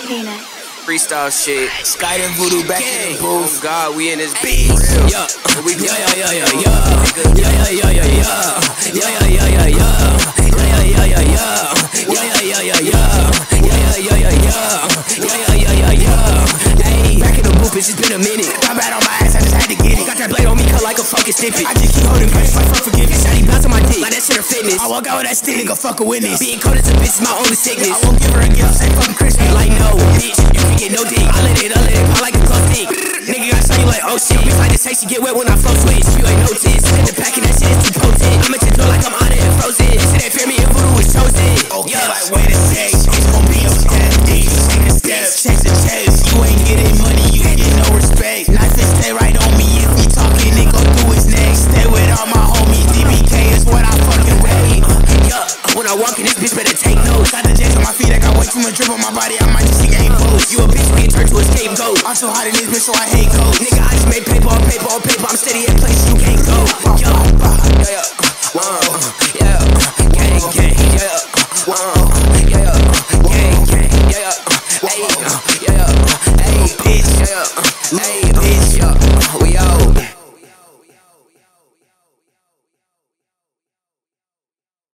Phoenix. Freestyle shit. Sky and Voodoo back in the booth. Oh God, we in this bitch. Yeah, back in the booth, it's just been a minute. Got bad on my ass, I just had to get it. Got that blade on me, cut like a fucking snippet. I just keep holding grace like fuck forgiveness. Shawty bounce on my dick, like that shit her fitness. I walk out with that stick, nigga, fuck a witness. Being cold as a bitch is my only sickness. I won't give her a gift, say fucking Christmas. Like no, bitch, you can get no dick. I let it pop like a close dick. Nigga, I show you like, oh shit. Bitch like this, say she get wet when I flow switch. You ain't noticed, in the pack and that shit is too potent. I'm at your door like I'm on it and frozen. You say that fear me and Voodoo was chosen. Okay, like wait a sec, it's gon' be your step. Take a step, check the chest. You ain't getting money, you ain't get no respect. Knife and stay right on me. If we talking, it go through his neck. Stay with all my homies, DBK is what I fucking rate. When I walk in this bitch, better take notes. Got the jets on my feet, I got way too much drip on my body. I might just see game post. You a bitch, we get turned to a scapegoat. I'm so hot in this bitch, so I hate codes. Nigga, I just made paper on paper on paper. I'm steady at places you can't go. Gang, gang, gang, gang, bitch, we out.